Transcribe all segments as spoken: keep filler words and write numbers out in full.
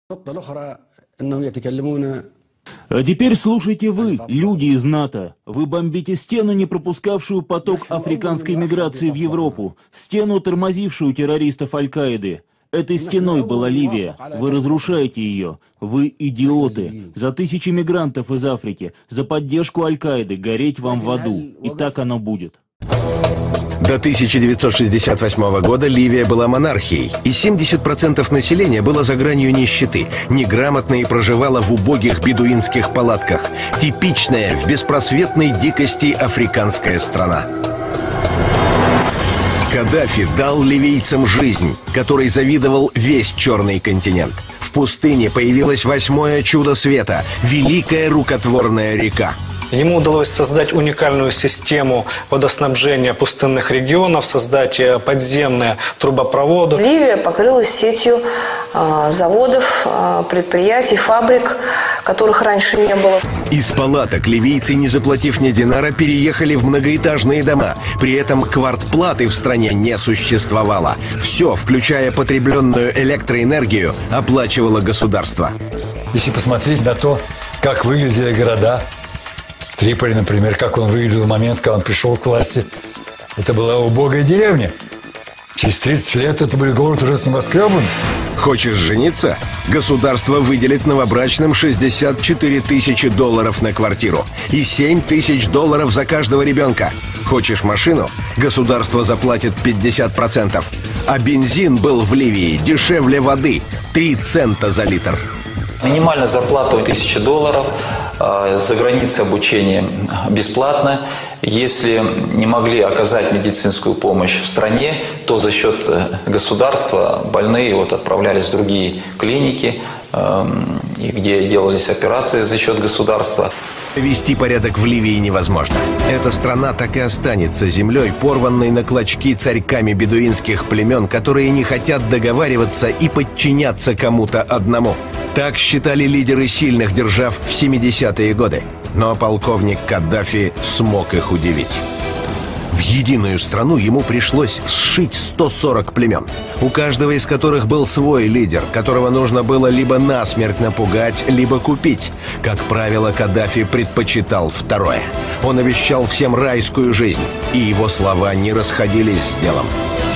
А теперь слушайте вы, люди из НАТО. Вы бомбите стену, не пропускавшую поток африканской миграции в Европу, стену, тормозившую террористов Аль-Каиды. Этой стеной была Ливия. Вы разрушаете ее. Вы идиоты. За тысячи мигрантов из Африки, за поддержку Аль-Каиды гореть вам в аду. И так оно будет. До тысяча девятьсот шестьдесят восьмого года Ливия была монархией, и семьдесят процентов населения было за гранью нищеты, неграмотно и проживало в убогих бедуинских палатках. Типичная в беспросветной дикости африканская страна. Каддафи дал ливийцам жизнь, которой завидовал весь черный континент. В пустыне появилось восьмое чудо света – великая рукотворная река. Ему удалось создать уникальную систему водоснабжения пустынных регионов, создать подземные трубопроводы. Ливия покрылась сетью э, заводов, э, предприятий, фабрик, которых раньше не было. Из палаток ливийцы, не заплатив ни динара, переехали в многоэтажные дома. При этом квартплаты в стране не существовало. Все, включая потребленную электроэнергию, оплачивало государство. Если посмотреть на то, как выглядели города, Триполи, например, как он выглядел в момент, когда он пришел к власти. Это была убогая деревня. Через тридцать лет это был город уже с небоскребами. Хочешь жениться? Государство выделит новобрачным шестьдесят четыре тысячи долларов на квартиру и семь тысяч долларов за каждого ребенка. Хочешь машину? Государство заплатит пятьдесят процентов. А бензин был в Ливии дешевле воды – три цента за литр. Минимальная зарплата тысяча долларов, за границей обучение бесплатно. Если не могли оказать медицинскую помощь в стране, то за счет государства больные вот отправлялись в другие клиники, где делались операции за счет государства. Вести порядок в Ливии невозможно. Эта страна так и останется землей, порванной на клочки царьками бедуинских племен, которые не хотят договариваться и подчиняться кому-то одному. Так считали лидеры сильных держав в семидесятые годы. Но полковник Каддафи смог их удивить. В единую страну ему пришлось сшить сто сорок племен, у каждого из которых был свой лидер, которого нужно было либо насмерть напугать, либо купить. Как правило, Каддафи предпочитал второе. Он обещал всем райскую жизнь, и его слова не расходились с делом.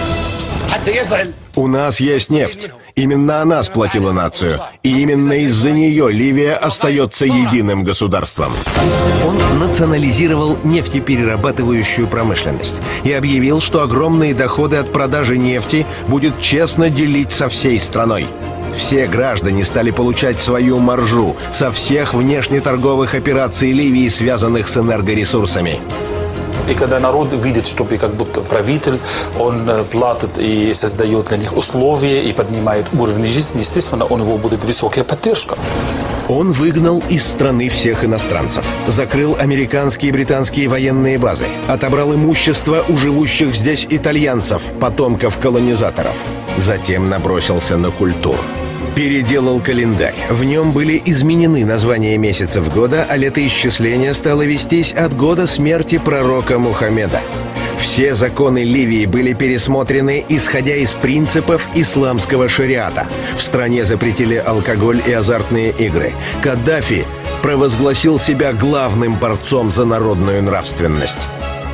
У нас есть нефть. Именно она сплотила нацию. И именно из-за нее Ливия остается единым государством. Он национализировал нефтеперерабатывающую промышленность и объявил, что огромные доходы от продажи нефти будет честно делить со всей страной. Все граждане стали получать свою маржу со всех внешнеторговых операций Ливии, связанных с энергоресурсами. И когда народ видит, что как будто правитель, он платит и создает для них условия и поднимает уровень жизни, естественно, у него будет высокая поддержка. Он выгнал из страны всех иностранцев, закрыл американские и британские военные базы, отобрал имущество у живущих здесь итальянцев, потомков колонизаторов. Затем набросился на культуру. Переделал календарь. В нем были изменены названия месяцев года, а летоисчисление стало вестись от года смерти пророка Мухаммеда. Все законы Ливии были пересмотрены, исходя из принципов исламского шариата. В стране запретили алкоголь и азартные игры. Каддафи провозгласил себя главным борцом за народную нравственность.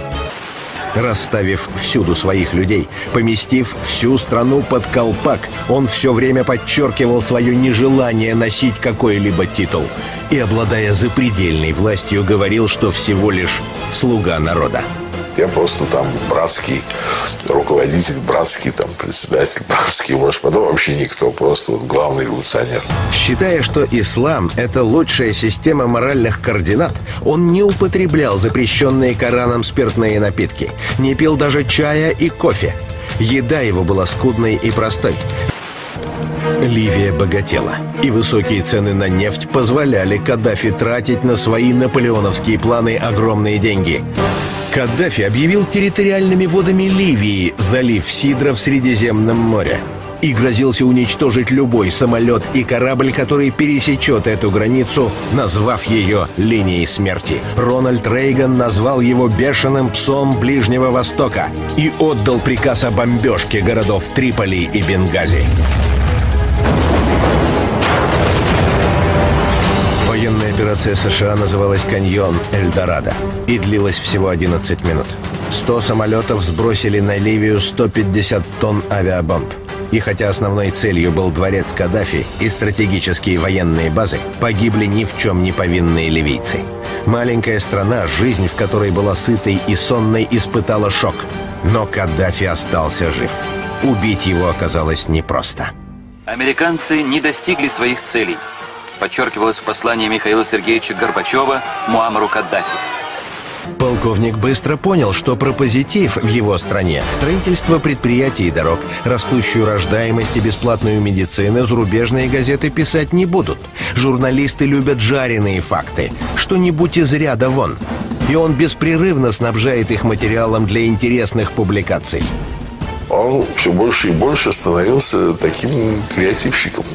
Расставив всюду своих людей, поместив всю страну под колпак, он все время подчеркивал свое нежелание носить какой-либо титул и, обладая запредельной властью, говорил, что всего лишь слуга народа. Я просто там братский руководитель, братский там председатель, братский вождь, потом вообще никто, просто вот главный революционер. Считая, что ислам – это лучшая система моральных координат, он не употреблял запрещенные Кораном спиртные напитки, не пил даже чая и кофе. Еда его была скудной и простой. Ливия богатела, и высокие цены на нефть позволяли Каддафи тратить на свои наполеоновские планы огромные деньги. Каддафи объявил территориальными водами Ливии залив Сидра в Средиземном море и грозился уничтожить любой самолет и корабль, который пересечет эту границу, назвав ее линией смерти. Рональд Рейган назвал его бешеным псом Ближнего Востока и отдал приказ о бомбежке городов Триполи и Бенгази. Операция США называлась «Каньон Эльдорадо» и длилась всего одиннадцать минут. сто самолетов сбросили на Ливию сто пятьдесят тонн авиабомб. И хотя основной целью был дворец Каддафи и стратегические военные базы, погибли ни в чем не повинные ливийцы. Маленькая страна, жизнь в которой была сытой и сонной, испытала шок. Но Каддафи остался жив. Убить его оказалось непросто. Американцы не достигли своих целей, подчеркивалось в послании Михаила Сергеевича Горбачева Муаммару Каддафи. Полковник быстро понял, что про позитив в его стране – строительство предприятий и дорог, растущую рождаемость и бесплатную медицину зарубежные газеты писать не будут. Журналисты любят жареные факты, что-нибудь из ряда вон. И он беспрерывно снабжает их материалом для интересных публикаций. Он все больше и больше становился таким креативщиком.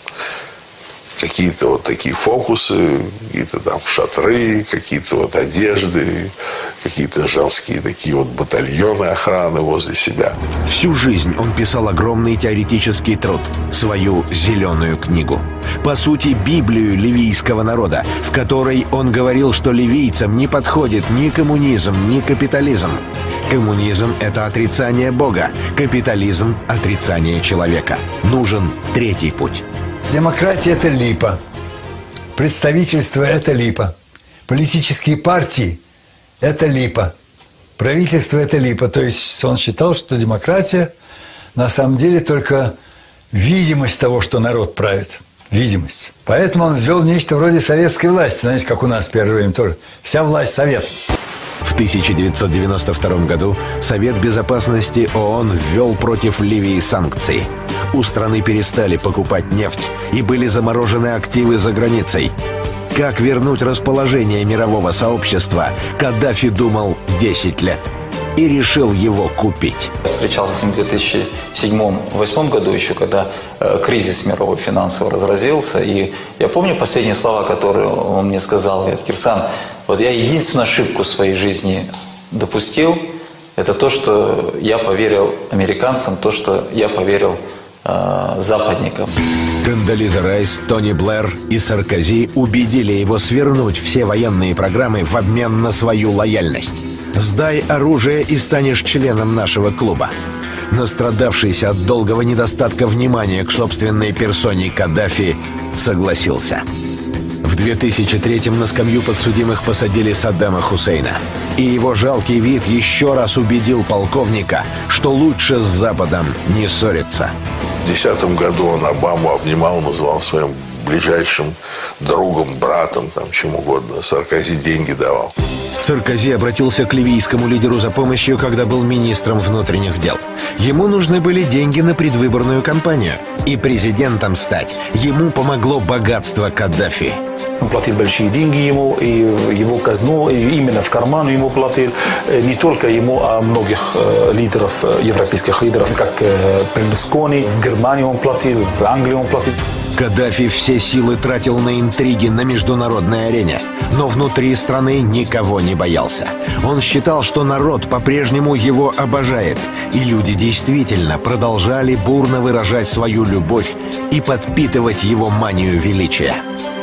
Какие-то вот такие фокусы, какие-то там шатры, какие-то вот одежды, какие-то женские такие вот батальоны охраны возле себя. Всю жизнь он писал огромный теоретический труд, свою «Зеленую книгу». По сути, Библию ливийского народа, в которой он говорил, что ливийцам не подходит ни коммунизм, ни капитализм. Коммунизм – это отрицание Бога, капитализм – отрицание человека. Нужен третий путь. Демократия – это липа. Представительство – это липа. Политические партии – это липа. Правительство – это липа. То есть он считал, что демократия на самом деле только видимость того, что народ правит. Видимость. Поэтому он ввел нечто вроде советской власти. Знаете, как у нас в первое время тоже. Вся власть – совет. В тысяча девятьсот девяносто втором году Совет Безопасности ООН ввел против Ливии санкции. У страны перестали покупать нефть и были заморожены активы за границей. Как вернуть расположение мирового сообщества, Каддафи думал десять лет и решил его купить. Встречался с ним в две тысячи седьмом — две тысячи восьмом году еще, когда э, кризис мировой финансовый разразился. И я помню последние слова, которые он мне сказал: говорит: Кирсан, вот я единственную ошибку в своей жизни допустил, это то, что я поверил американцам, то, что я поверил э, западникам. Кондолиза Райс, Тони Блэр и Саркози убедили его свернуть все военные программы в обмен на свою лояльность. «Сдай оружие и станешь членом нашего клуба». Настрадавшийся от долгого недостатка внимания к собственной персоне Каддафи согласился. В две тысячи третьем на скамью подсудимых посадили Саддама Хусейна. И его жалкий вид еще раз убедил полковника, что лучше с Западом не ссориться. В две тысячи десятом году он Обаму обнимал, называл своим ближайшим другом, братом, там, чем угодно. Саркози деньги давал. Саркози обратился к ливийскому лидеру за помощью, когда был министром внутренних дел. Ему нужны были деньги на предвыборную кампанию. И президентом стать ему помогло богатство Каддафи. Он платил большие деньги ему, и его казну, и именно в карман ему платил. Не только ему, а многих э, лидеров, европейских лидеров, как э, Берлускони. В Германии он платил, в Англии он платил. Каддафи все силы тратил на интриги на международной арене, но внутри страны никого не боялся. Он считал, что народ по-прежнему его обожает, и люди действительно продолжали бурно выражать свою любовь и подпитывать его манию величия.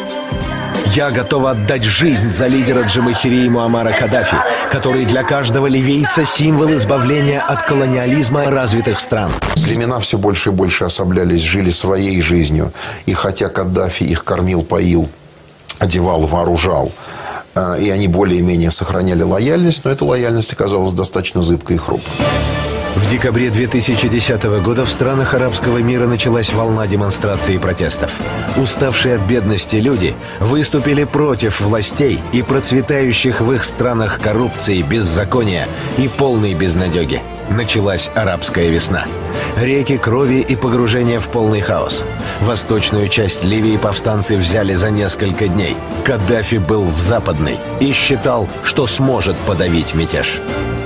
«Я готов отдать жизнь за лидера Джамахирии Муаммара Каддафи, который для каждого ливийца символ избавления от колониализма развитых стран». Племена все больше и больше особлялись, жили своей жизнью. И хотя Каддафи их кормил, поил, одевал, вооружал, и они более-менее сохраняли лояльность, но эта лояльность оказалась достаточно зыбкой и хрупкой. В декабре две тысячи десятого года в странах арабского мира началась волна демонстраций и протестов. Уставшие от бедности люди выступили против властей и процветающих в их странах коррупции, беззакония и полной безнадеги. Началась арабская весна. Реки крови и погружение в полный хаос. Восточную часть Ливии повстанцы взяли за несколько дней. Каддафи был в западной и считал, что сможет подавить мятеж.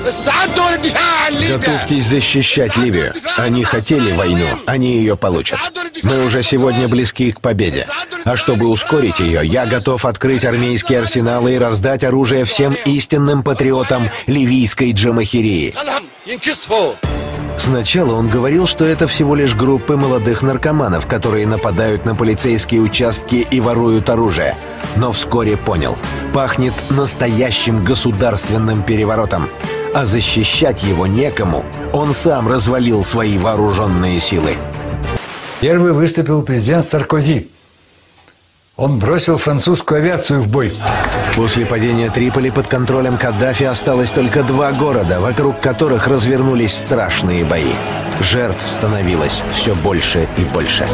Готовьтесь защищать Ливию. Они хотели войну, они ее получат. Мы уже сегодня близки к победе. А чтобы ускорить ее, я готов открыть армейские арсеналы и раздать оружие всем истинным патриотам ливийской Джамахирии. Сначала он говорил, что это всего лишь группы молодых наркоманов, которые нападают на полицейские участки и воруют оружие. Но вскоре понял, пахнет настоящим государственным переворотом. А защищать его некому. Он сам развалил свои вооруженные силы. Первый выступил президент Саркози. Он бросил французскую авиацию в бой. После падения Триполи под контролем Каддафи осталось только два города, вокруг которых развернулись страшные бои. Жертв становилось все больше и больше.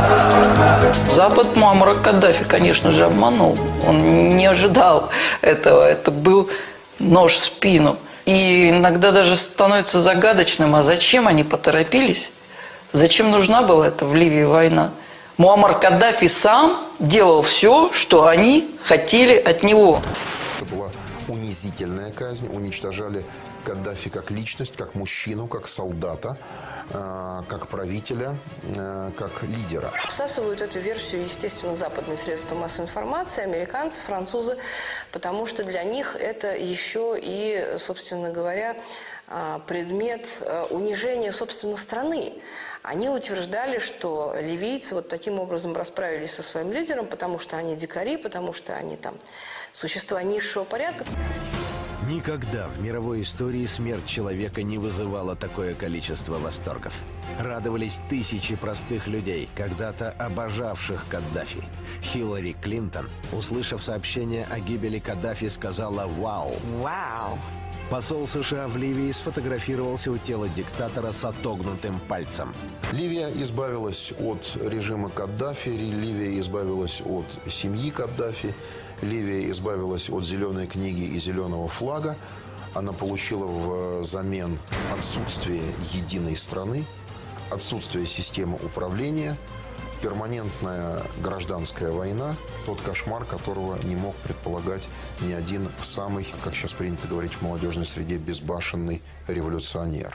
Запад Муаммара Каддафи, конечно же, обманул. Он не ожидал этого. Это был нож в спину. И иногда даже становится загадочным, а зачем они поторопились? Зачем нужна была эта в Ливии война? Муаммар Каддафи сам делал все, что они хотели от него. Это была унизительная казнь. Уничтожали Каддафи как личность, как мужчину, как солдата, как правителя, как лидера. Всасывают эту версию, естественно, западные средства массовой информации, американцы, французы, потому что для них это еще и, собственно говоря, предмет унижения, собственно, страны. Они утверждали, что ливийцы вот таким образом расправились со своим лидером, потому что они дикари, потому что они там существа низшего порядка. Никогда в мировой истории смерть человека не вызывала такое количество восторгов. Радовались тысячи простых людей, когда-то обожавших Каддафи. Хиллари Клинтон, услышав сообщение о гибели Каддафи, сказала «Вау!». Вау! Посол США в Ливии сфотографировался у тела диктатора с отогнутым пальцем. Ливия избавилась от режима Каддафи, Ливия избавилась от семьи Каддафи, Ливия избавилась от зеленой книги и зеленого флага. Она получила взамен отсутствие единой страны, отсутствие системы управления, перманентная гражданская война, тот кошмар, которого не мог предполагать ни один самый, как сейчас принято говорить в молодежной среде, безбашенный революционер.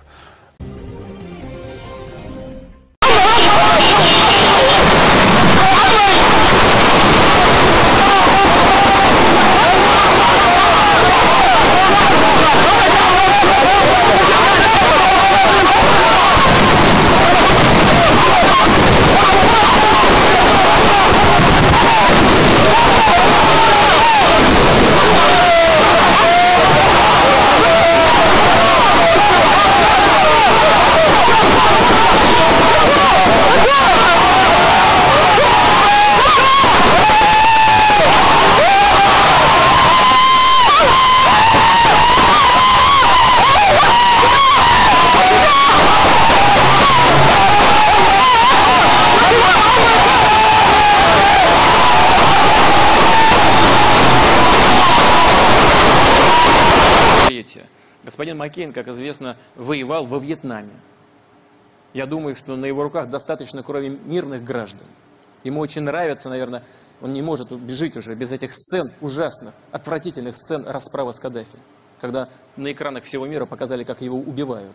Господин Маккейн, как известно, воевал во Вьетнаме. Я думаю, что на его руках достаточно крови мирных граждан. Ему очень нравится, наверное, он не может жить уже без этих сцен, ужасных, отвратительных сцен расправы с Каддафи. Когда на экранах всего мира показали, как его убивают.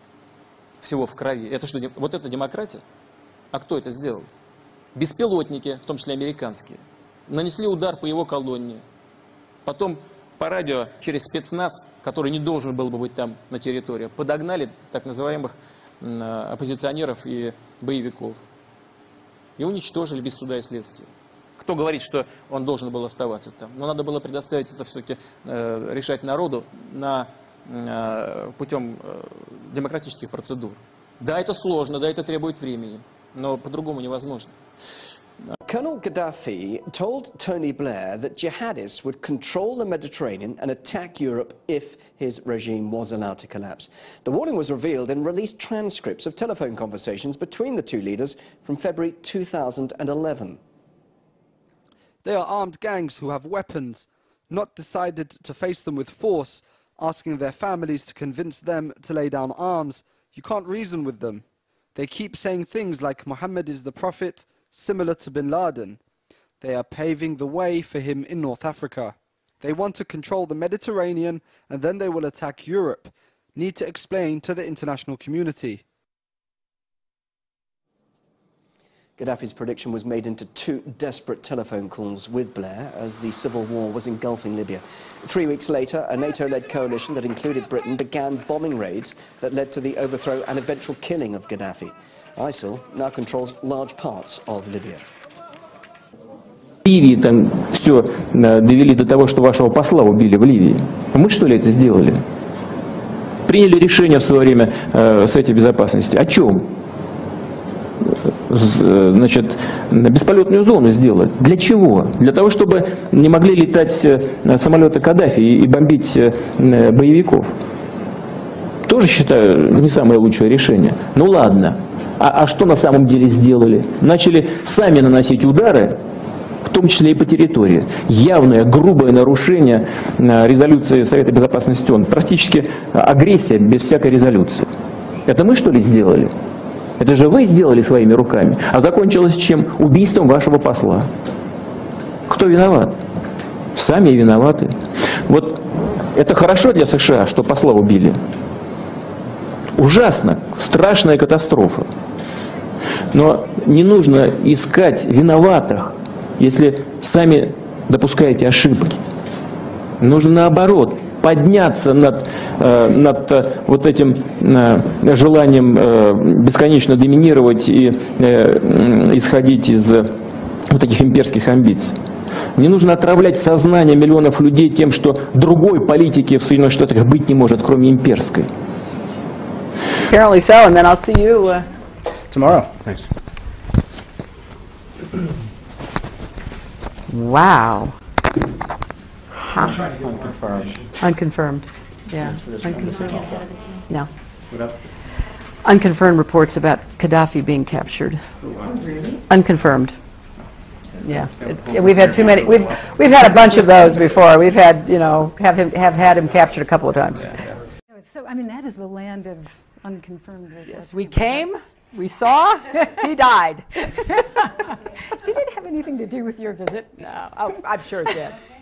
Всего в крови. Это что, вот это демократия? А кто это сделал? Беспилотники, в том числе американские, нанесли удар по его колонне. Потом по радио через спецназ, который не должен был бы быть там на территории, подогнали так называемых оппозиционеров и боевиков. И уничтожили без суда и следствия. Кто говорит, что он должен был оставаться там? Но надо было предоставить это все-таки э, решать народу на, э, путем э, демократических процедур. Да, это сложно, да, это требует времени, но по-другому невозможно. Colonel Gaddafi told Tony Blair that jihadists would control the Mediterranean and attack Europe if his regime was allowed to collapse. The warning was revealed in released transcripts of telephone conversations between the two leaders from February two thousand eleven. They are armed gangs who have weapons, not decided to face them with force, asking their families to convince them to lay down arms. You can't reason with them. They keep saying things like Muhammad is the prophet, similar to bin Laden. They are paving the way for him in North Africa. They want to control the Mediterranean and then they will attack Europe. Need to explain to the international community. Gaddafi's prediction was made into two desperate telephone calls with Blair as the civil war was engulfing Libya. Three weeks later, a NATO-led coalition that included Britain began bombing raids that led to the overthrow and eventual killing of Gaddafi. ISIL now controls large parts of Libya. Ливии там все довели до того, что вашего посла убили в Ливии. Мы что ли это сделали? Приняли решение в свое время э, Совета Безопасности. О чем? Значит, бесполетную зону сделать. Для чего? Для того, чтобы не могли летать самолеты Каддафи и бомбить боевиков. Тоже считаю не самое лучшее решение. Ну ладно. А, а что на самом деле сделали? Начали сами наносить удары, в том числе и по территории. Явное, грубое нарушение резолюции Совета Безопасности ООН. Практически агрессия без всякой резолюции. Это мы что ли сделали? Это же вы сделали своими руками. А закончилось чем? Убийством вашего посла. Кто виноват? Сами виноваты. Вот это хорошо для США, что посла убили. Ужасно, страшная катастрофа. Но не нужно искать виноватых, если сами допускаете ошибки. Нужно наоборот подняться над, э, над э, вот этим э, желанием э, бесконечно доминировать и э, исходить из э, вот таких имперских амбиций. Не нужно отравлять сознание миллионов людей тем, что другой политики в Соединенных Штатах быть не может, кроме имперской. Apparently so, and then I'll see you uh, tomorrow. Thanks. Wow. Huh. Unconfirmed. Unconfirmed. Yeah. Unconfirmed. No. What up? Unconfirmed reports about Gaddafi being captured. Really? Unconfirmed. Yeah. It, yeah, we've had too many. We've we've had a bunch of those before. We've had, you know, have him have had him captured a couple of times. So I mean, that is the land of unconfirmed reports. Yes, we came, we saw, he died. Did it have anything to do with your visit? No, oh, I'm sure it did.